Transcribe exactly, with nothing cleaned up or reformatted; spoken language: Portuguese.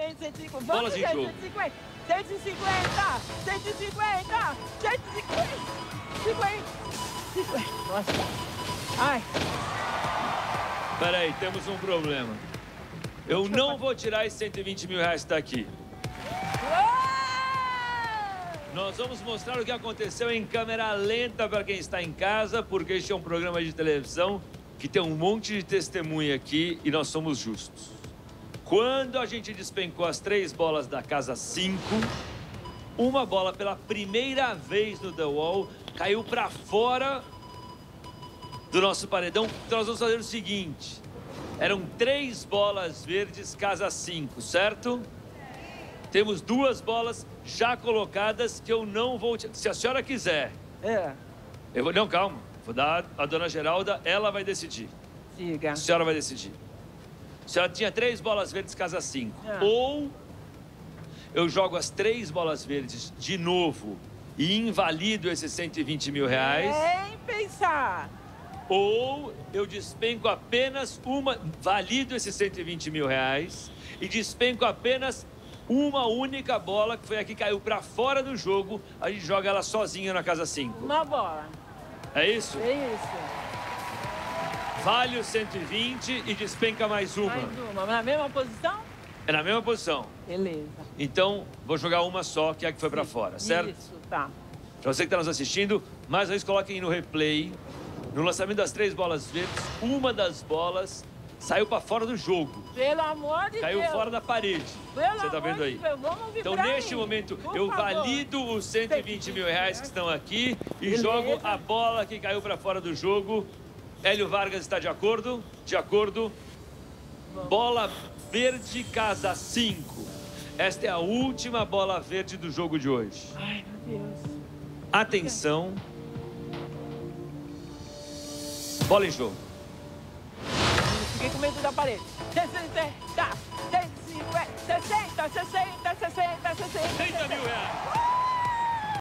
Vem, cento e cinquenta. Bolas Vamos, em gente, jogo. cento e cinquenta. cento e cinquenta. cento e cinquenta. cento e cinquenta. cinquenta. Nossa. Ai. Peraí, temos um problema. Eu não vou tirar esses cento e vinte mil reais daqui. Nós vamos mostrar o que aconteceu em câmera lenta para quem está em casa, porque este é um programa de televisão que tem um monte de testemunha aqui e nós somos justos. Quando a gente despencou as três bolas da casa cinco, uma bola pela primeira vez no The Wall caiu para fora do nosso paredão. Então nós vamos fazer o seguinte. Eram três bolas verdes, casa cinco, certo? Temos duas bolas já colocadas que eu não vou... Se a senhora quiser. É. Eu vou... Não, calma. Vou dar a dona Geralda, ela vai decidir. Diga. A senhora vai decidir. A senhora tinha três bolas verdes, casa cinco. É. Ou eu jogo as três bolas verdes de novo e invalido esses cento e vinte mil reais. Nem pensar. Ou eu despenco apenas uma, valido esses cento e vinte mil reais e despenco apenas uma única bola, que foi a que caiu para fora do jogo. A gente joga ela sozinha na casa cinco. Uma bola. É isso? É isso. Vale os cento e vinte e despenca mais uma. Mais uma. Na mesma posição? É na mesma posição. Beleza. Então, vou jogar uma só, que é a que foi para fora, certo? Isso, tá. Para você que está nos assistindo, mais uma vez coloquem no replay. No lançamento das três bolas verdes, uma das bolas saiu para fora do jogo. Pelo amor de Caiu Deus. fora da parede. Pelo Você tá vendo amor aí? de Deus, vamos vir Então, pra neste mim, momento, por eu favor. valido os cento e vinte mil reais que estão aqui e Beleza. jogo a bola que caiu para fora do jogo. Hélio Vargas está de acordo? De acordo. Bola verde, casa cinco. Esta é a última bola verde do jogo de hoje. Ai, meu Deus. Atenção. Bola em jogo. Fiquei com medo da parede. sessenta, sessenta, sessenta, sessenta, sessenta, sessenta. trinta mil reais.